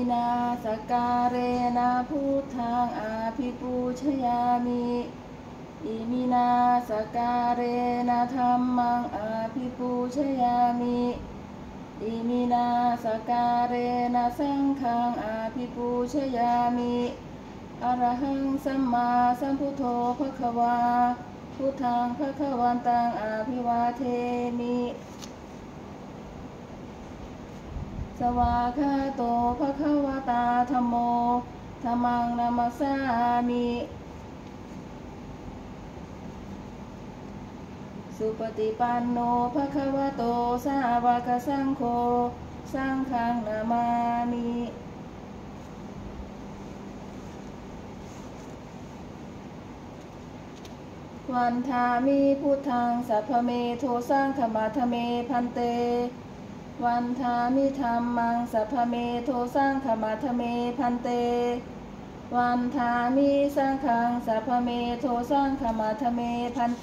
นาสการเรนะพุทธังอาภิปูชยามิอิมินาสการเรนะธัมมังอาภิปูชยามิอิมินาสการเรนะสังฆังอาภิปูชยามิอรหังสัมมาสัมพุทโธภควาพุทธังภควันตังอาภิวาเทมิสวากขาโตภควตาธัมโมธัมมังนามัสสามิสุปฏิปันโนภควโตสาวกสังโฆสังฆังนามามิวันทามิพุทธังสัพพเมโทสังขมัทเมพันเตวันทามิธัมมังสัพพเมโทสังขมัทเมพันเตวันทามิสังฆังสัพพเมโทสังขมัทเมพันเต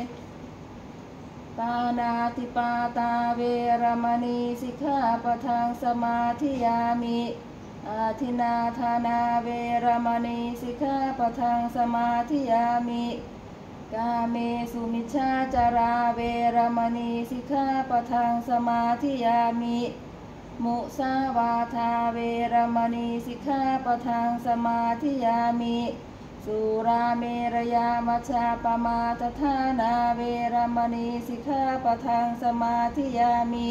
ปานาติปาตาเวรมณีสิกขาปะทังสมาธิยามิอาทินาทานาเวรมณีสิกขาปะทังสมาธิยามิกาเมสุมิชฌาจาราเวรมณีสิกขาปะทังสมาธิยามิมุสาวาทาเวรมณีสิกขาปะทังสมาธิยามิสุราเมรยามัชฌาปมาทฐานาเวรมณีสิกขาปะทังสมาธิยามิ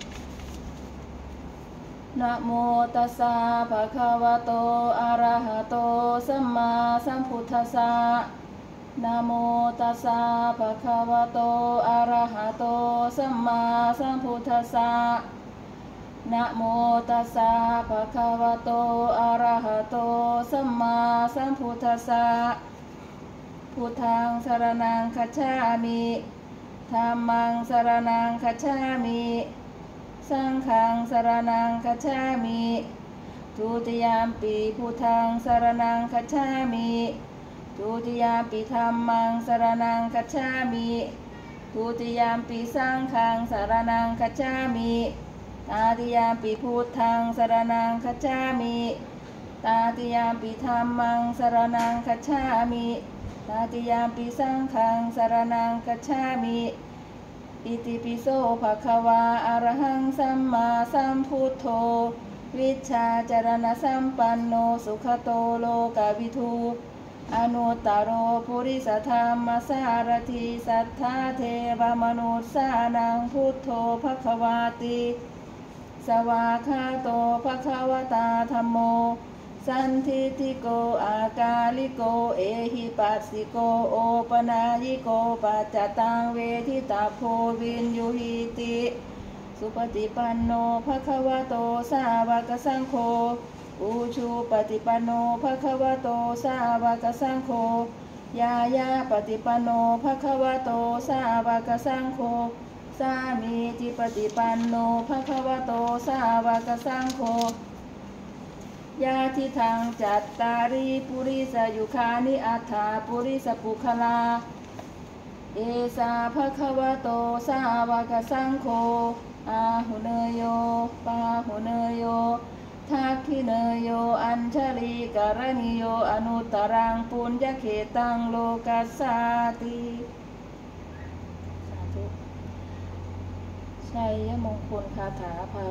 นะโมตัสสะภะคะวะโตอะระหะโตสัมมาสัมพุทธัสสะนะโมตัสสะภะคะวะโตอะระหะโตสัมมาสัมพุทธัสสะนะโมตัสสะภะคะวะโตอะระหะโตสัมมาสัมพุทธัสสะพุทธังสรณังคัจฉามิธัมมังสรณังคัจฉามิสังฆังสรณังคัจฉามิทุติยามปิพุทธังสรณังคัจฉามิทุติยามปิธัมมังสรณังคัจฉามิทุติยามปิสังฆังสรณังคัจฉามิตาติยามปิพุทธังสรณังคัจฉามิตาติยามปิธัมมังสรณังคัจฉามิตาติยามปิสังฆังสรณังคัจฉามิอิติปิโสภะคะวาอะระหังสัมมาสัมพุทโธวิชชาจารณสัมปันโนสุขโตโลกวิทูอนุตตโรปุริสธรรมสารถิสัทธาเทวมนุสสานังพุทโธภควาติสวากขาโตภควตาธัมโมสันทิฏฐิโกอากาลิโกเอหิปัสสิโกโอปนายิโกปัจจตังเวทิตาโพวินยุหิติสุปฏิปันโนภควโตสาวกสังโฆอุชุปฏิปันโนภควโตสาวกสังโฆยายาปฏิปันโนภควโตสาวกสังโฆสามีจิปฏิปันโนภควโตสาวกสังโฆยาทิทังจัตตาริปุริสยุคานิอัฏฐาปุริสปุคลาเอสาภควโตสาวกสังโฆอาหุเนโยปาหุเนโยทักขิเนโยอัญชลีการณิโยอนุตตรังปุญญเขตังโลกัสสาติสาธุชัยมงคลคาถาพา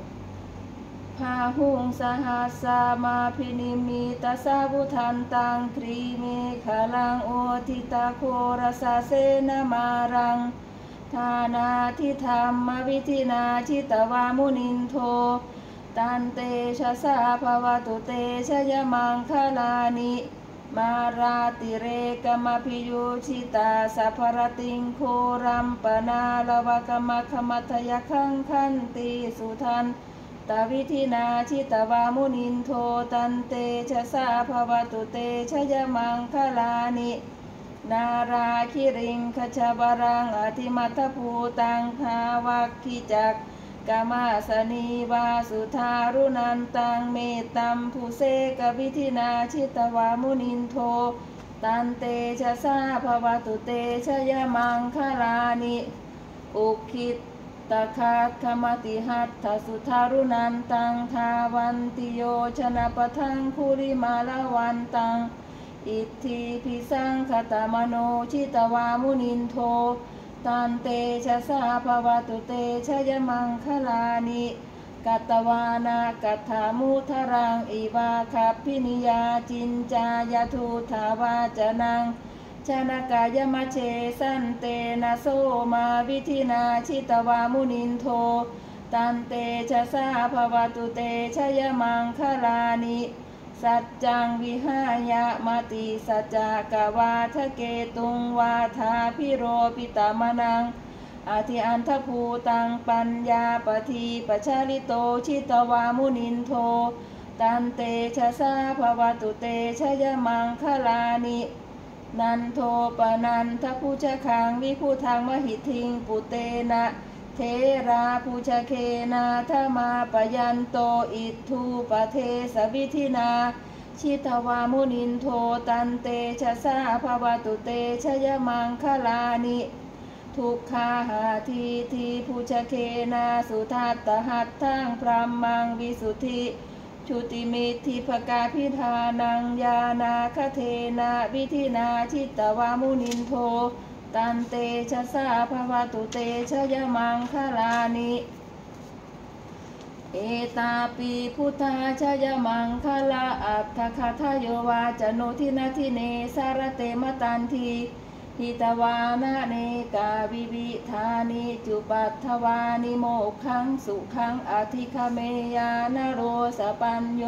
หุงสหัสสามาพินิมิตสาวุทันตังตรีเมฆลังโอทิตาโครสาเสนามารังทานาทิธรรมวิธินาชิตวามุนินโทตันเตชะสาภวตุเตชยมังคลานิมาราติเรกมพิยุชิตาสัพรติงโครัมปนาลวกมะขมัทยคังคันติสุทันตวิธินาชิตวามุนินโทตันเตชะสาภวตุเตชยมังคลานินาราคิริงขจบรังอธิมัทภูตังภาวัคคิจักกามาสนีวาสุธารุนันตังเมตตัมภูเสกวิธินาชิตวามุนินโทตันเตชะสาภวตุเตชยมังคลานิอุคิตตคาคมติหัตถสุทารุนันตังทาวันติโยชนะปะทังคุริมาลวันตังอิทธิพิสังคตมโนชิตวามุนินโทตันเตชะสาภวตุเตชยมังคลานิกัตตวานากัตถามุทรังอิวาคัพพินิยาจินจายทุถาวาจนังชนกายมะเชสันเตนะโสมาวิธินาชิตวามุนินโทตันเตชะสาภวตุเตชยมังคลานิสัจจังวิหายะมติสัจจกวาทะเกตุงวาทาพิโรปิตามนังอธิอันทภูตังปัญญาปทีปชาลิโตชิตวามุนินโทตันเตชะสาภวตุเตชยมังคลานินันโทปนันทภูชะขังวิภูทางมหิทิงปุเตนะเทราภูชะเคนาธมาปยันโตอิทูปเทสวิธินาชิตวามุนินโทตันเตชะสาภวตุเตชยมังคลานิทุกขาหาทีภูชะเคนาสุทัตตหัตถังพรหมังวิสุทธิชุติมิทธิภกาพิธานังญาณาคเทนาวิธินาชิตวามุนินโทตันเตชะสาภวตุเตชยมังคลานิเอตาปีพุทธาชยมังคลาอัตถคาทโยวาจโนทินาทิเนสารเตมตันทีหิตวานะเนกาวิวิธานิจุปัฏฐวานิโมกขังสุขังอธิคเมยานโรสปัญโย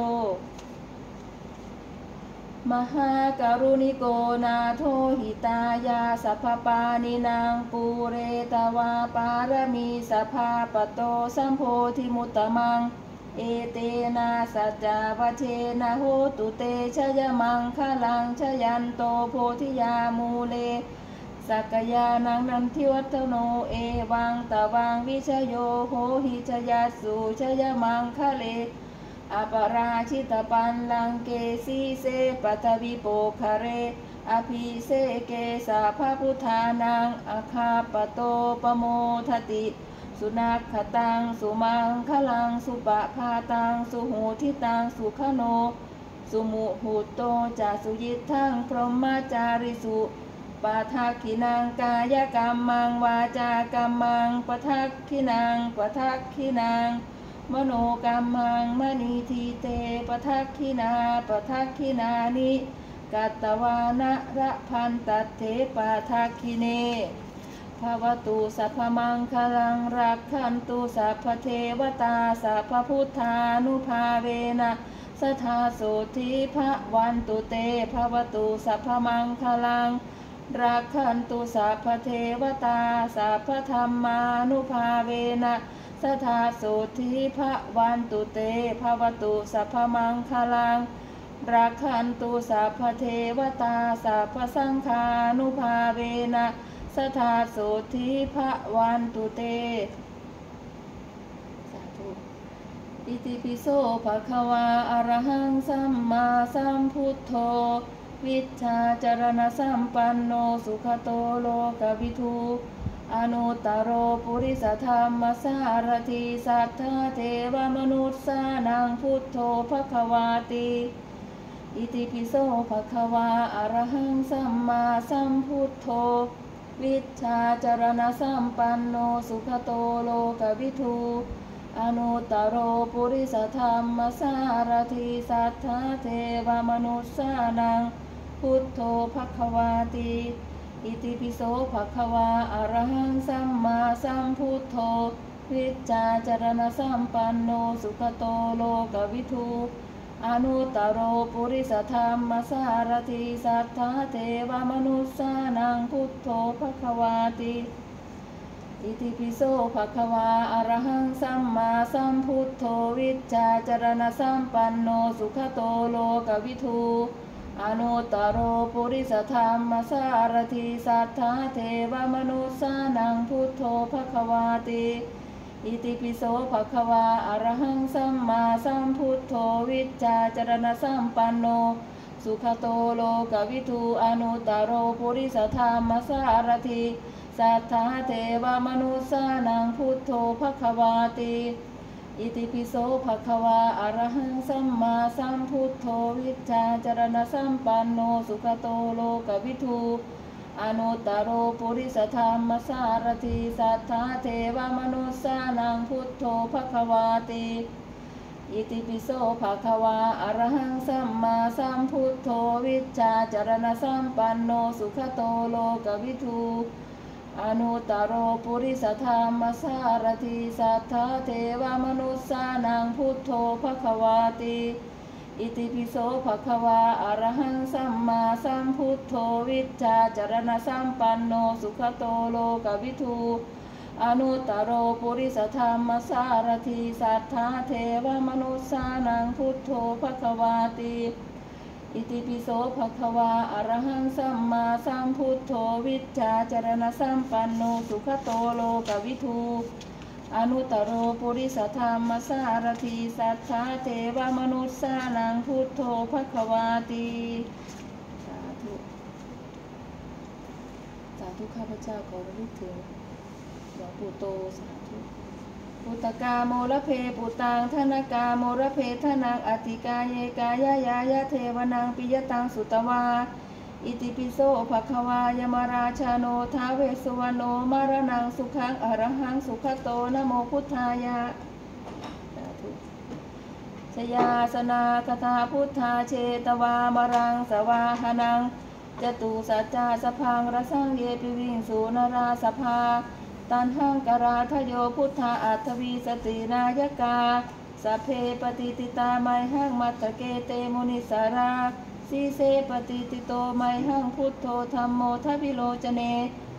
มหาการุณิโกนาโทหิตายาสัพพปานินางปูเรตวาปารมีสัพพาปโตสัมโพธิมุตตมังเอเตนะสัจจาวเชนะโหตุเตชยมังคลังชยันโตโพธิยามูเลสักยานังนันทิวัฒโนเอวังตวังวิชโยโหหิชยัสสุชยมังคะเลอปราชิตปันลังเกสีเสปัทวิโปคะเรอภิเสเกสาภพุทธานังอาคาปโตปโมทติสุนัขตังสุมังคลังสุปะพาตังสุหูทิตังสุขโนสุมุหุโตจาสุยิทังพรหมจาริสุปะทักขินังกายกรรมังวาจากรรมังปะทักขินังปะทักขินังมโนกรรมังมณีทีเตปะทักขินาปะทักขินานิกัตตวานะระพันตัตเถปะทักขิเนภวตุสัพพมังคลังรักขันตุสัพพเทวตาสัพพพุทธานุภาเวนะสทาโสธิภวันตุเตภวตุสัพพมังคลังรักขันตุสัพพเทวตาสัพพธรรมานุภาเวนะสทาโสธิภวันตุเตภวตุสัพพมังคลังรักขันตุสัพพเทวตาสัพพสังฆานุภาเวนะสทาโสธิภวันตุเตสาธุอิติปิโสภควาอรหังสัมมาสัมพุทโธวิชชาจารณสัมปันโนสุขโตโลกวิทูอนุตตโรปุริสธรรมสารถิสัทธาเทวมนุษย์สานังพุทโธภควาติอิติปิโสภควาอรหังสัมมาสัมพุทโธวิชชาจารณสัมปันโนสุขโตโลกวิทูอนุตตโรปุริสธรรมสารถิสัทธาเทวมนุษย์สานังพุทโธภควาติอิติปิโสภควาอรหังสัมมาสัมพุทโธวิชชาจารณสัมปันโนสุขโตโลกวิทูอนุตตโรปุริสธรรมสารถิสัทธาเทวมนุษย์สานังพุทโธภควาติอิติปิโสภควาอรหังสัมมาสัมพุทโธวิชชาจารณสัมปันโนสุขโตโลกวิทูอนุตตโรปุริสธรรมสารถิสัทธาเทวมนุษย์สานังพุทโธภควาติอิติปิโสภควาอรหังสัมมาสัมพุทโธวิชชาจารณสัมปันโนสุขโตโลกวิทูอนุตตโรปุริสธรรมสารถิสัทธาเทวมนุสสานังพุทโธภควาติอิติปิโสภควาอรหังสัมมาสัมพุทโธวิชชาจรณสัมปันโนสุขโตโลกวิทูอนุตตโรปุริสธรรมสารถิสัทธาเทวมนุสสานังพุทโธภควาติอิติปิโสภควาอรหังสัมมาสัมพุทโธวิชชาจรณสัมปันโนสุขโตโลกวิทูอนุตตโรปุริสธรรมสารถิสัทธาเทวมนุสสานังพุทโธภควาติอิติปิโสภควาอรหังสัมมาสัมพุทโธวิชชาจรณสัมปันโนสุขโตโลกวิทูอนุตตโรปุริสธรรมสารถิสัทธาเทวมนุสสานังพุทโธภควาติอิติปิโสภควาอรหังสัมมาสัมพุทโธวิชชาจรณสัมปันโนสุขโตโลกวิทูอนุตตโรปุริสธรรมสารถิสัทธาเทวมนุสสานังพุทโธภควาติสาธุสาธุข้าพเจ้าขอระลึกถึงหลวงปู่โตสาธุปุตตกาโมระเพปุตังธนกาโมระเพธนังอธิกาเยกายายายะเทวนังปิยตังสุตวาอิติปิโสภควายมราชาโนท้าวเวสสุวรรณโนมารนังสุขังอรหังสุขโตนะโมพุทธายะชยาสนาคตาพุทธาเชตวามรังสวาหนังจตุสัจจาสพังรสังเยปิวิงสูนราสภาตันหังกราทโยพุทธาอัตวีสตินายกาสัพเพปฏิติตาไมหังมัตตเกเตมุนิสาราสีเสปฏิติโตไมหังพุทโธธัมโมทวิโลจเน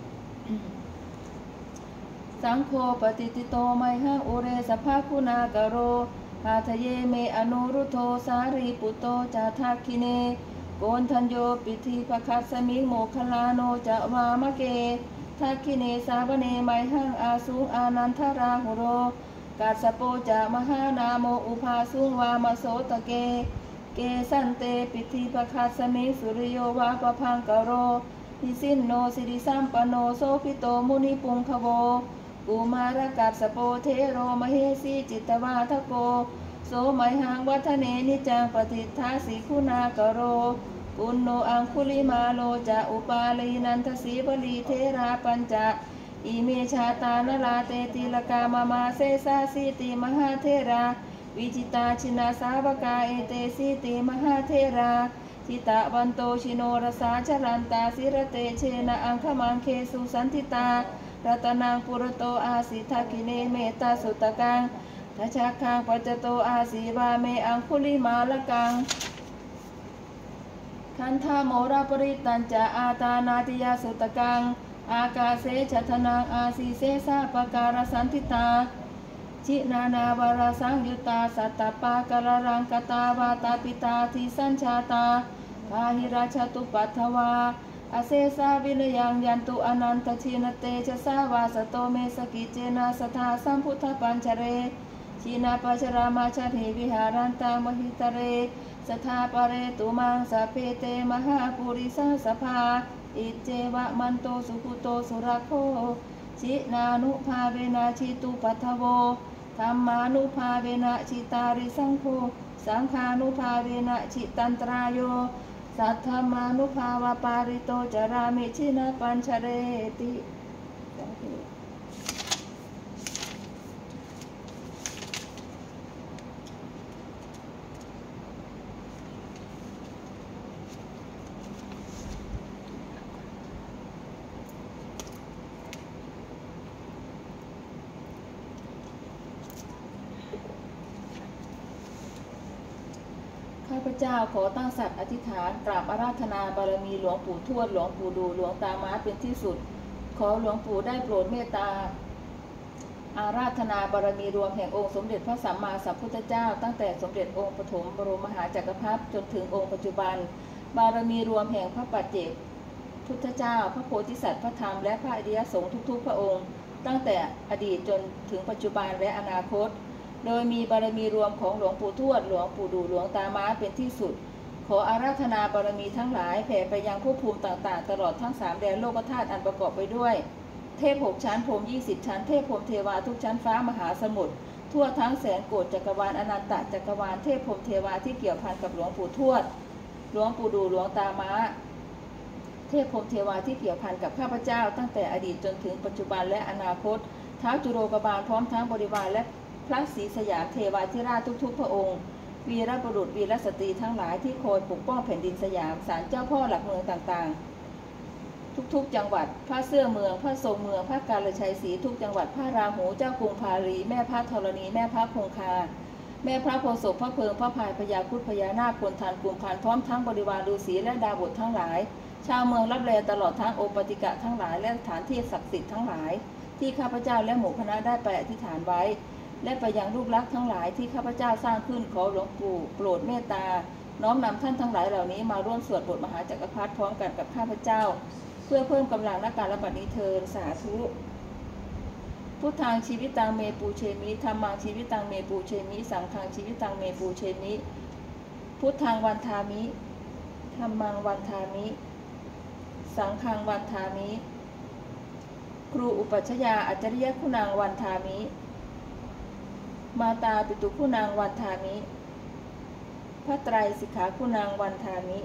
สังโฆปฏิติโตไมหังอุเรสภาคุณากโรหาทะเยเมอนุรุโธสารีปุตโตจาทักขิเนโกนทัญโยปิธีภคัสสมิโมคลาโนจะวามะเกทักขิเนสาวเนไมหังอาสุอานันทราหุโรกาสโปจามหานาโมอุภาสุวามโสตเกเกสันเตปิธีภคัสสมิสุริโยวาปพังกโรหิสินโนสิริสัมปโนโสภิโตมุนิปุงคโวกุมารกัสสโปเทโรมเหสีจิตวาทโกโสไมหังวัฒเนนิจังปฏิทาสีคุณากโรปุณโนอังคุลิมาโลจะอุปาลีนันทสีบลีเทราปัญจะอิเมชาตานลาเตติลกามาเสสาสีติมหาเทราวิจิตาชินาสาวกาเอเตสีติมหาเทราทิตะวันโตชิโนรสาชลันตาสิรเตเชนะอังคมังเคสุสันติตารัตนังปุรโตอาสิทักขิเนเมตตาสุตกังทัชาคังปัจจโตอาสีวาเมอังคุลิมาลกังคันธาโมราปริตัญจะอาตานาติยาสุตกังอากาเสชัทนังอาสีเสสาปการสันติตาจินานาวาราสังยุตาสัตตปาการรังกตาวาตาปิตาทิสัญชาตาพาหิราชตุปัทวาอเสสาวินยังยันตุอนันตชินเตชะสาวาสโตเมสกิเจนะสทาสัมพุทธปัญชเรชีนาปัจรามาชาหิวิหารันตามหิตเรสทาปเรตุมังสัพเพเตมหาปุริสสภาอิเจวะมันโตสุขุโตสุรโคชินานุภาเวนะชิตุปัทโวธรรมานุภาเวนะชิตาริสังโฆสังฆานุภาเวนะชิตันตรายโยสัทธามานุภาวะปาริโตจารามิชินาปัญชเรติข้าพเจ้าขอตั้งสัตย์อธิษฐานกราบอาราธนาบารมีหลวงปู่ทวดหลวงปู่ดูหลวงตาม้าเป็นที่สุดขอหลวงปู่ได้โปรดเมตตาอาราธนาบารมีรวมแห่งองค์สมเด็จพระสัมมาสัมพุทธเจ้าตั้งแต่สมเด็จองค์ปฐมบรมมหาจักรพรรดิจนถึงองค์ปัจจุบันบารมีรวมแห่งพระปัจเจกพุทธเจ้าพระโพธิสัตว์พระธรรมและพระอริยสงฆ์ทุกๆพระองค์ตั้งแต่อดีตจนถึงปัจจุบันและอนาคตโดยมีบารมีรวมของหลวงปู่ทวดหลวงปู่ดูหลวงตาม้าเป็นที่สุดขออาราธนาบารมีทั้งหลายแผ่ไปยังภพภูมิต่างๆตลอดทั้ง3แดนโลกธาตุอันประกอบไปด้วยเทพ6ชั้นพรหม20ชั้นเทพพรหมเทวาทุกชั้นฟ้ามหาสมุทรทั่วทั้งแสนโกฏจักรวาลอนันตจักรวาลเทพพรหมเทวาที่เกี่ยวพันกับหลวงปู่ทวดหลวงปู่ดูหลวงตาม้าเทพพรหมเทวาที่เกี่ยวพันกับข้าพเจ้าตั้งแต่อดีตจนถึงปัจจุบันและอนาคตท้าวจุโรกบาลพร้อมทั้งบริวารและพระศรีสยามเทวาธิราชทุกๆพระองค์วีรบุรุษวีรสตรีทั้งหลายที่คอยปกป้องแผ่นดินสยามศาลเจ้าพ่อหลักเมืองต่างๆทุกๆจังหวัดพระเสื้อเมืองพระทรงเมืองพระกาลชัยศรีทุกจังหวัดพระราหูเจ้ากรุงพาลีแม่พระธรณีแม่พระคงคาแม่พระโพธิ์ศพพระเพิงพระพายพญาครุฑพญานาคพลทานกุมภานพร้อมทั้งบริวารฤาษีและดาบททั้งหลายชาวเมืองรับแลตลอดทั้งโอปติกะทั้งหลายและสถานที่ศักดิ์สิทธิ์ทั้งหลายที่ข้าพเจ้าและหมู่คณะได้ไปอธิษฐานไว้และไปยังรูปลักษณ์ทั้งหลายที่ข้าพเจ้าสร้างขึ้นขอหลวงปู่โปรดเมตตาน้อมนำท่านทั้งหลายเหล่านี้มาร่วมสวดบทมหาจักรพรรดิพร้อมกันกับข้าพเจ้าเพื่อเพิ่มกำลังในการรับบัดนี้เทินสาธุพุทธังชีวิตังเมปูเชมิธัมมังชีวิตังเมปูเชมิสังฆังชีวิตังเมปูเชมิพุทธังวันทามิธัมมังวันทามิสังฆังวันทามิครูอุปัชฌาย์อัจฉริยคุณังวันทามิมาตาปิตุคุณังวันทามิพระไตรสิกขาคุณังวันทามิ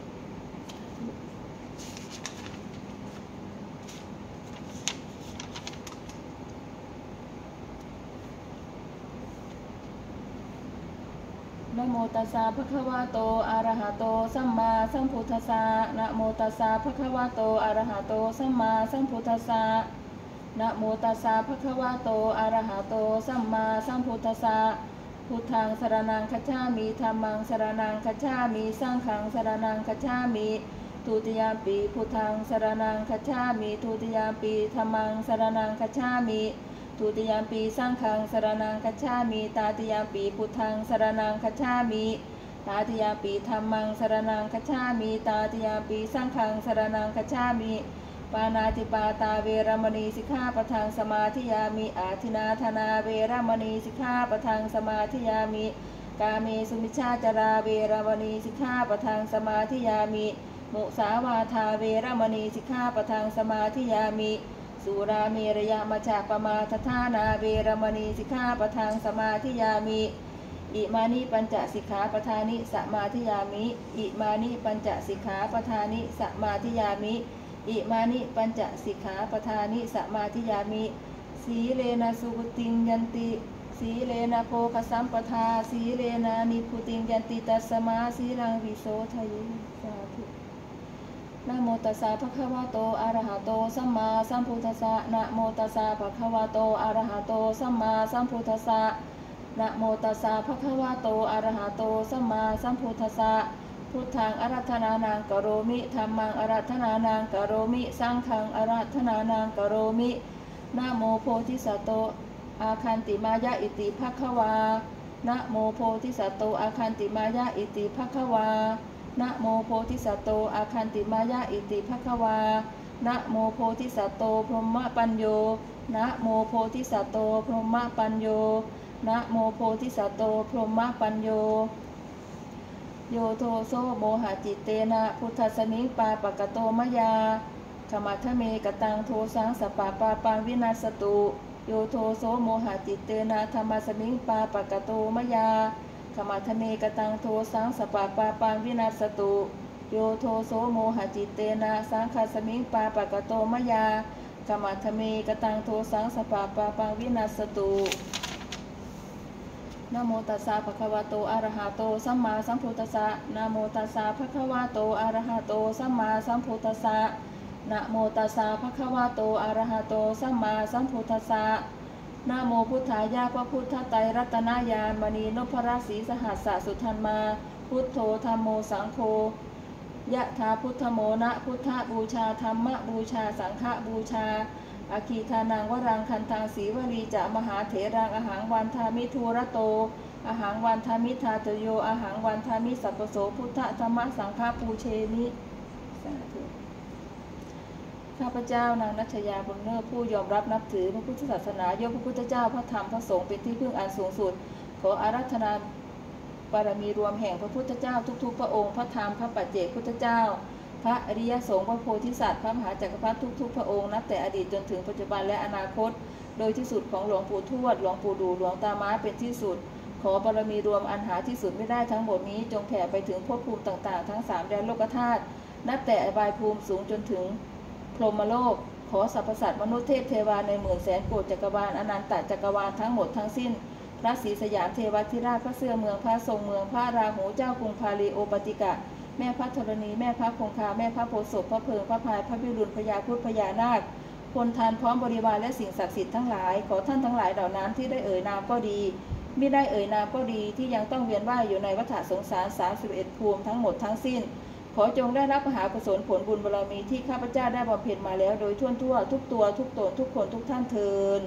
นะโมตัสสะภะคะวะโตอะระหะโตสัมมาสัมพุทธัสสะนะโมตัสสะภะคะวะโตอะระหะโตสัมมาสัมพุทธัสสะนะโมตัสสะภะคะวะโตอะระหะโตสัมมาสัมพุทธัสสะพุทธังสรณังคัจฉามิธัมมังสรณังคัจฉามิสังฆังสรณังคัจฉามิทุติยามปีพุทธังสรณังคัจฉามิทุติยามปีธัมมังสรณังคัจฉามิทุติยามปีสังฆังสรณังคัจฉามิตาติยามปีพุทธังสรณังคัจฉามิตาติยามปีธัมมังสรณังคัจฉามิตาติยามปีสังฆังสรณังคัจฉามิปานาติปาตาเวรมณีสิกขาปะทังสมาธิยามิอาทินาธนาเวรมณีสิกขาปะทังสมาธิยามิกาเมสุมิชฌาจาราเวรมณีสิกขาปะทังสมาธิยามิมุสาวาทาเวรมณีสิกขาปะทังสมาธิยามิสุราเมรยมัจจปมาทฐานาเวรมณีสิกขาปะทังสมาธิยามิอิมานิปัญจสิกขาปทานิสมาธิยามิอิมานิปัญจสิกขาปทานิสมาธิยามิอิมานิปัญจสิกขาปทานิสมาธิยามิสีเลนะสุขติงยันติสีเลนะโภคสัมปทาสีเลนะนิพุติงยันติตัสสมาสีรังวิโสทะยิสาธุนะโมตัสสะภะคะวะโตอะระหะโตสัมมาสัมพุทธัสสะนะโมตัสสะภะคะวะโตอะระหะโตสัมมาสัมพุทธัสสะนะโมตัสสะภะคะวะโตอะระหะโตสัมมาสัมพุทธัสสะพุทธังอารัธนานังกโรมิธัมมังอารัธนานังกโรมิสังฆังอารัธนานังกโรมินะโมโพธิสัตโตอาคันติมายะอิติภควานะโมโพธิสัตโตอาคันติมายะอิติภควานะโมโพธิสัตโตอาคันติมายะอิติภควานะโมโพธิสัตโตพรหมปัญโยนะโมโพธิสัตโตพรหมปัญโยนะโมโพธิสัตโตพรหมปัญโยโยโทโสโมหะจิตเตนะพุทธสมิงปาปะกะโตมยาขมัทธเมกตังโทสังสปะปาปังวินาสตุโยโทโสโมหะจิตเตนะธรรมสมิงปาปะกะโตมยาขมัทธเมกตังโทสังสปะปาปังวินาสตุโยโทโสโมหะจิตเตนะสังฆสมิงปาปะกะโตมยาขมัทธเมกตังโทสังสปะปาปังวินาสตุนะโมตัสสะภะคะวะโตอะระหะโตสัมมาสัมพุทธัสสะนะโมตัสสะภะคะวะโตอะระหะโตสัมมาสัมพุทธัสสะนะโมตัสสะภะคะวะโตอะระหะโตสัมมาสัมพุทธัสสะนะโมพุทธายะพระพุทธไตรรัตนญาณมณีนพราศีสหัสสะสุทันมาพุทโธธัมโมสังโฆยะถาพุทธโมนะพุทธบูชาธัมมบูชาสังฆบูชาอาคีทานังวรังคันทังสีวลีจะมหาเถรังอหังวันทามิทูระโตอหังวันทามิทาตโยอหังวันทามิสัพพโสพุทธธรรมสังฆปูเชมิสาธุข้าพเจ้านางนัชยาบุญเลิศผู้ยอมรับนับถือพระพุทธศาสนายกพระพุทธเจ้าพระธรรมพระสงฆ์เป็นที่พึ่งอันสูงสุดขออาราธนาบารมีรวมแห่งพระพุทธเจ้าทุกๆพระองค์พระธรรมพระปัจเจกพุทธเจ้าพระอริยสงฆ์พระโพธิสัตว์พระมหาจักรพรรดิทุกๆพระองค์นับแต่อดีตจนถึงปัจจุบันและอนาคตโดยที่สุดของหลวงปู่ทวดหลวงปู่ดูหลวงตาม้าเป็นที่สุดขอบารมีรวมอันหาที่สุดไม่ได้ทั้งหมดนี้จงแผ่ไปถึงภพภูมิต่างๆทั้ง3แดนโลกธาตุนับแต่อบายภูมิสูงจนถึงพรหมโลกขอสรรพสัตว์มนุษย์เทพเทวาในหมื่นแสนโกฏจักรวาลอนันตจักรวาลทั้งหมดทั้งสิ้นพระศรีสยามเทวทิราชพระเสื้อเมืองพระทรงเมืองพระราหูเจ้ากรุงพาลีโอปติกะแม่พระธรณีแม่พระคงคาแม่พระโพธิ์ศพพระเพิงพระพายพระวิรุณพญาครุฑพญานาคคนทานพร้อมบริวารและสิ่งศักดิ์สิทธิ์ทั้งหลายขอท่านทั้งหลายเหล่านั้นที่ได้เอ่ยนามก็ดีไม่ได้เอ่ยนามก็ดีที่ยังต้องเวียนว่ายอยู่ในวัฏสงสาร31ภูมิทั้งหมดทั้งสิ้นขอจงได้รับมหากุศลผลบุญบารมีที่ข้าพเจ้าได้บำเพ็ญมาแล้วโดยทั่วทุกตัวทุกตนทุกคนทุกท่านเทิน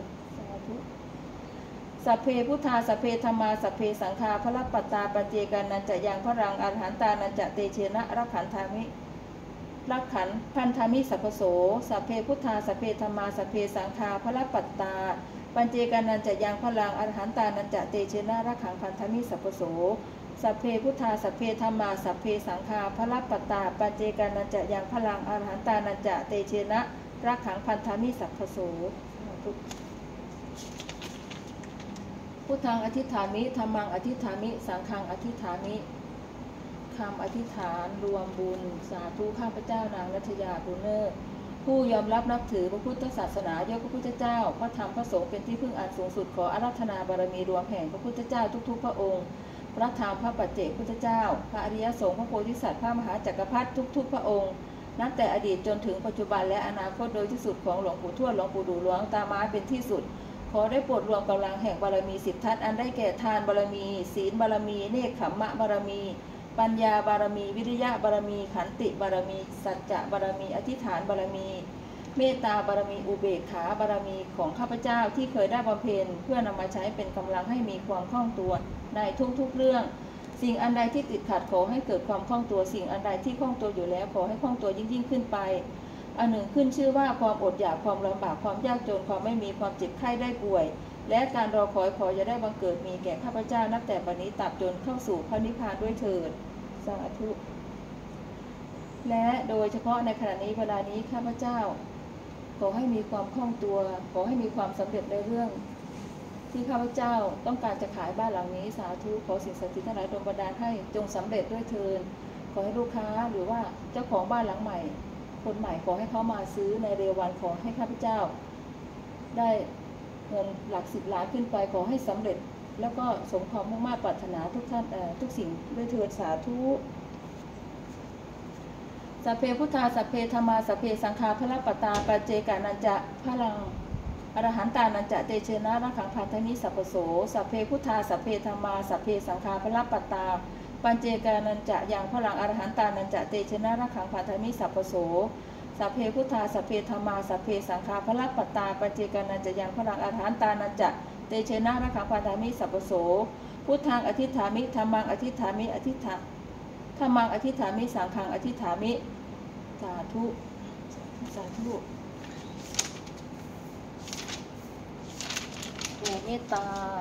สัพเพพุทธาสัพเพธัมมาสัพเพสังฆาพระปัตตาปัจเจกานันจะยังพรังอรหันตานันจะเตเชนะรักขันธามิรักขันพันธามิสัพพโสสัพเพพุทธาสัพเพธัมมาสัพเพสังฆาพระปัตตาปัจเจกานันจะยังพรังอรหันตานันจะเตเชนะรักขังพันธามิสัพพโสสัพเพพุทธาสัพเพธัมมาสัพเพสังฆาพระปัตตาปัจเจกานันจะยังพรังอรหันตานันจะเตเชนะรักขังพันธามิสัพพโสพุทธังอธิษฐามิธัมมังอธิษฐามิสังฆังอธิษฐามิคำอธิษฐานรวมบุญสาธุข้าพเจ้านางรัชยาบุญเนอร์ผู้ยอมรับนับถือพระพุทธศาสนายกพระพุทธเจ้าพระธรรมพระสงฆ์เป็นที่พึ่งอันสูงสุดขออาราธนาบารมีรวมแห่งพระพุทธเจ้าทุกๆพระองค์พระธรรมพระปัจเจกพุทธเจ้าพระอริยสงฆ์พระโพธิสัตว์พระมหาจักรพรรดิทุกๆพระองค์นับแต่อดีตจนถึงปัจจุบันและอนาคตโดยที่สุดของหลวงปู่ทวดหลวงปู่ดูหลวงตาม้าเป็นที่สุดขอได้โปรดรวมกำลังแห่งบารมี10ทัศอันได้แก่ทานบารมีศีลบารมีเนกขัมมะบารมีปัญญาบารมีวิริยะบารมีขันติบารมีสัจจะบารมีอธิษฐานบารมีเมตตาบารมีอุเบกขาบารมีของข้าพเจ้าที่เคยได้บำเพ็ญเพื่อนำมาใช้เป็นกำลังให้มีความคล่องตัวในทุกๆเรื่องสิ่งอันใดที่ติดขัดขอให้เกิดความคล่องตัวสิ่งอันใดที่คล่องตัวอยู่แล้วขอให้คล่องตัวยิ่งขึ้นไปอันหนึ่งขึ้นชื่อว่าความอดอยากความลำบากความยากจนความไม่มีความเจ็บไข้ได้ป่วยและการรอคอยขอจะได้บังเกิดมีแก่ข้าพเจ้านับแต่บัดนี้ตราบจนเข้าสู่พระนิพพานด้วยเถิดสาธุและโดยเฉพาะในขณะนี้เวลานี้ข้าพเจ้าขอให้มีความคล่องตัวขอให้มีความสำเร็จในเรื่องที่ข้าพเจ้าต้องการจะขายบ้านหลังนี้สาธุขอสิ่งศักดิ์สิทธิ์ทั้งหลายดลบันดาลให้จงสำเร็จด้วยเถิดขอให้ลูกค้าหรือว่าเจ้าของบ้านหลังใหม่คนใหม่ขอให้เขามาซื้อในเร็ววันขอให้ข้าพเจ้าได้เงินหลัก10 ล้านขึ้นไปขอให้สำเร็จแล้วก็สมความมุ่งมั่นปรารถนาทุกท่านทุกสิ่งด้วยเถิดสาธุสัพเพพุทธาสัพเพธัมมาสัพเพสังฆาพระปัตตาปัจเจกานันจะพลังอรหันตานันจะเตเชนะรักขังพันธมิสัพพโสสัพเพพุทธาสัพเพธัมมาสัพเพสังฆาพระปัตตาปัจเจกานันจะยังพลังอรหันตานันจะเตเชนะรักขังพันธมิสัพพโสสัพเพพุทธาสัพเพธัมมาสัพเพสังฆาพระปัตตาปัจเจกานันจะยังพลังอรหันตานันจะเตเชนะรักขังพันธมิสัพพโสพุทธังอธิษฐามิธัมมังอธิษฐามิอธิษฐาธัมมังอธิษฐามิสังฆังอธิษฐามิสาธุสาธุโปรดเมตตา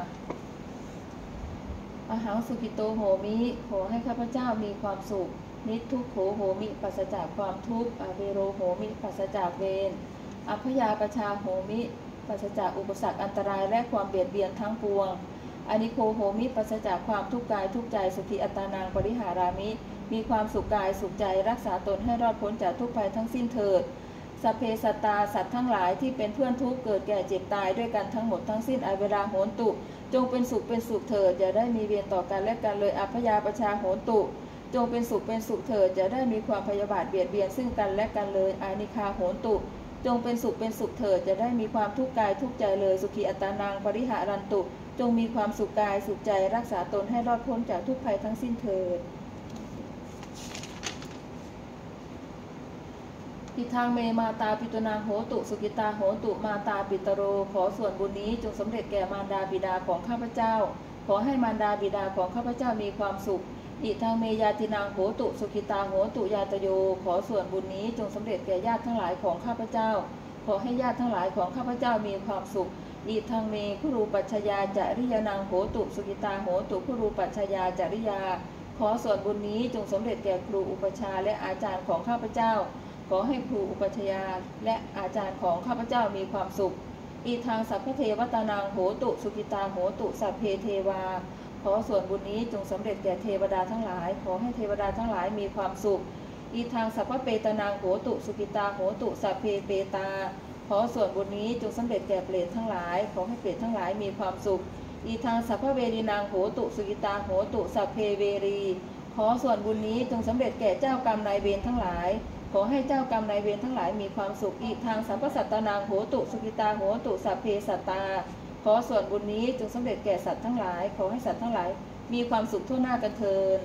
อาหังสุขิโตโหมิขอให้ข้าพเจ้ามีความสุขนิทุกโขโหมิปราศจากความทุกข์อเวโรโหมิปราศจากเวรอัพยาปชาโหมิปราศจากอุปสรรคอันตรายและความเบียดเบียนทั้งปวงอนิโคโหมิปราศจากความทุกข์กายทุกข์ใจสุขีอัตตานังปริหารามิมีความสุขกายสุขใจรักษาตนให้รอดพ้นจากทุกภัยทั้งสิ้นเถิดสัพเพสัตตาสัตว์ทั้งหลายที่เป็นเพื่อนทุกข์เกิดแก่เจ็บตายด้วยกันทั้งหมดทั้งสิ้นเวลาโหนตุจงเป็นสุขเถิดอย่าได้มีเวรต่อกันและกันเลยอัพยาปชาโหนตุจงเป็นสุขเถิดอย่าได้มีความพยาบาทเบียดเบียนซึ่งกันและกันเลยอานิคาโหนตุจงเป็นสุขเถิดอย่าได้มีความทุกข์กายทุกข์ใจเลยสุขีอัตตานังปริหารันตุจงมีความสุขกายสุขใจรักษาตนให้รอดพ้นจากทุกภัยทั้งสิ้นเถิดทิทางเมมาตาปิตุนางโหตุสุกิตาโหตุมาตาปิตโรขอส่วนบุญนี้จงสำเร็จแก่มารดาบิดาของข้าพเจ้าขอให้มารดาบิดาของข้าพเจ้ามีความสุขอิทางเมยาตินางโหตุสุกิตาโหตุยาตโยขอส่วนบุญนี้จงสำเร็จแก่ญาติทั้งหลายของข้าพเจ้าขอให้ญาติทั้งหลายของข้าพเจ้ามีความสุขอิทางเมคุรูปัชยาจริยานางโหตุสุกิตาโหตุคุรูปัชยาจริยาขอส่วนบุญนี้จงสำเร็จแก่ครูอุปัชฌาย์และอาจารย์ของข้าพเจ้าขอให้ครูอุปัชฌาย์และอาจารย์ของข้าพเจ้ามีความสุขอีทางสัพพเทวตานางโหตุสุกิตาโหตุสัพเพเทวาขอส่วนบุญนี้จงสำเร็จแก่เทวดาทั้งหลายขอให้เทวดาทั้งหลายมีความสุขอีทางสัพพเปตานางโหตุสุกิตาโหตุสัพเพเปตาขอส่วนบุญนี้จงสำเร็จแก่เปรตทั้งหลายขอให้เปรตทั้งหลายมีความสุขอีทางสัพพเวรีนางโหตุสุกิตาโหตุสัพเพเวรีขอส่วนบุญนี้จงสำเร็จแก่เจ้ากรรมนายเวรทั้งหลายขอให้เจ้ากรรมนายเวรทั้งหลายมีความสุขอีกทางสัพพสัตตนางโหตุสุกิตาโหตุสัพเพสัตตาขอส่วนบุญนี้จงสำเร็จแก่สัตว์ทั้งหลายขอให้สัตว์ทั้งหลายมีความสุขทั่วหน้ากันเทิน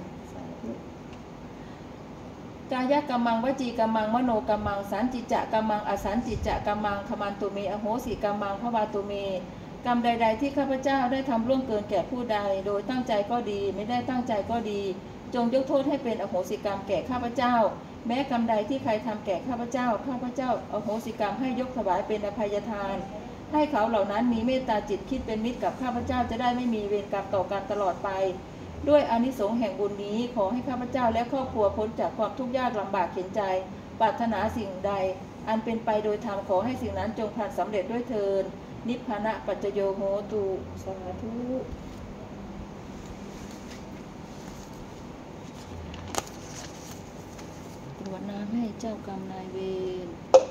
กายกรรมังวจีกรรมังมโนกรรมังสันจิจะกรรมังอสันจิจะกรรมังขมันตุเมอโหสิกรรมังภวาตุเมกรรมใดๆที่ข้าพเจ้าได้ทำล่วงเกินแก่ผู้ใดโดยตั้งใจก็ดีไม่ได้ตั้งใจก็ดีจงยกโทษให้เป็นอโหสิกรรมแก่ข้าพเจ้าแม้กรรมใดที่ใครทำแก่ข้าพเจ้าข้าพเจ้าอโหสิกรรมให้ยกถวายเป็นอภัยทานให้เขาเหล่านั้นมีเมตตาจิตคิดเป็นมิตรกับข้าพเจ้าจะได้ไม่มีเวรกรรมต่อกันตลอดไปด้วยอานิสงส์แห่งบุญนี้ขอให้ข้าพเจ้าและครอบครัวพ้นจากความทุกข์ยากลำบากเข็ญใจปรารถนาสิ่งใดอันเป็นไปโดยธรรมขอให้สิ่งนั้นจงพลันสำเร็จด้วยเทินนิพพานะปัจจโยโหตุสาธุกรวดน้ำให้เจ้ากรรมนายเวร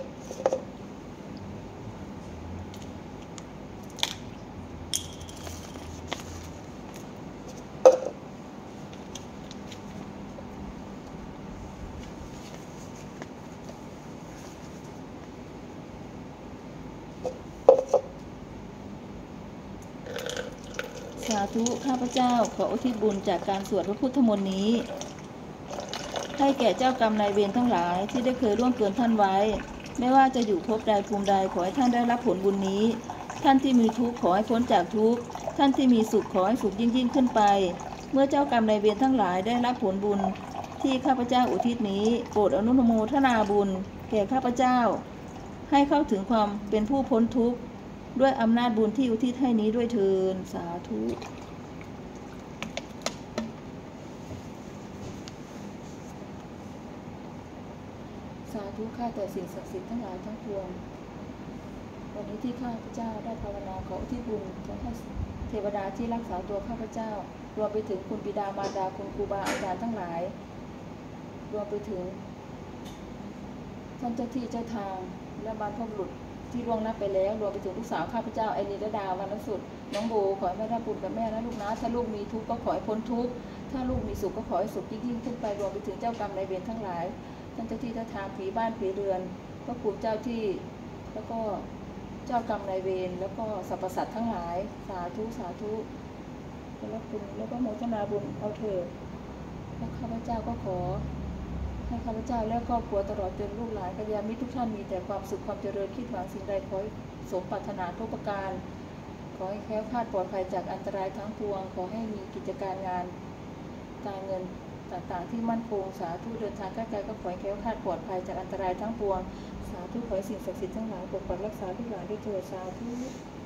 สาธุข้าพเจ้าขออุทิศบุญจากการสวดพระพุทธมนต์นี้ให้แก่เจ้ากรรมนายเวรทั้งหลายที่ได้เคยร่วงเกินท่านไว้ไม่ว่าจะอยู่ภพใดภูมิใดขอให้ท่านได้รับผลบุญนี้ท่านที่มีทุกข์ขอให้พ้นจากทุกข์ท่านที่มีสุขขอให้สุขยิ่งขึ้นไปเมื่อเจ้ากรรมนายเวรทั้งหลายได้รับผลบุญที่ข้าพเจ้าอุทิศนี้โปรดอนุโมทนาบุญแก่ข้าพเจ้าให้เข้าถึงความเป็นผู้พ้นทุกข์ด้วยอำนาจบุญที่อุทิศให้นี้ด้วยเถิดสาธุสาธุข้าแต่สิ่งศักดิ์สิทธิ์ทั้งหลายทั้งปวงวันนี้ที่ข้าพเจ้าได้ภาวนาขออุทิศบุญขอให้เทวดาที่รักษาตัวข้าพเจ้ารวมไปถึงคุณบิดามารดาคุณครูบาอาจารย์ทั้งหลายรวมไปถึงท่านเจ้าที่เจ้าทางและบรรพบุรุษที่ล่วงลับไปแล้วรวมไปถึงลูกสาวข้าพเจ้าไอรีระดาวรรณสุดน้องโบขอให้แม่ได้บุญกับแม่นะลูกนะถ้าลูกมีทุกข์ก็ขอให้พ้นทุกข์ถ้าลูกมีสุขก็ขอให้สุขยิ่งขึ้นไปรวมไปถึงเจ้ากรรมนายเวรทั้งหลายท่านเจ้าที่เจ้าทางผีบ้านผีเรือนพระภูมิเจ้าที่แล้วก็เจ้ากรรมนายเวรแล้วก็สรรพสัตว์ทั้งหลายสาธุสาธุแล้วคุณแล้วก็โมทนาบุญเอาเถิดแล้วข้าพเจ้าก็ขอให้ข้าพเจ้าและครอบครัวตลอดจนลูกหลานกัลยาณมิตรทุกท่านมีแต่ความสุขความเจริญคิดหวังสิ่งใดขอให้สมปรารถนาทุกประการขอให้แคล้วคลาดปลอดภัยจากอันตรายทั้งปวงขอให้มีกิจการงานการเงินต่างๆที่มั่นคงสาธุเดินทางใกล้ๆก็ขอให้แคล้วคลาดปลอดภัยจากอันตรายทั้งปวงสาธุขอให้สิ่งศักดิ์สิทธิ์ทั้งหลายปกปักรักษาลูกหลานด้วยเถิดสาธุ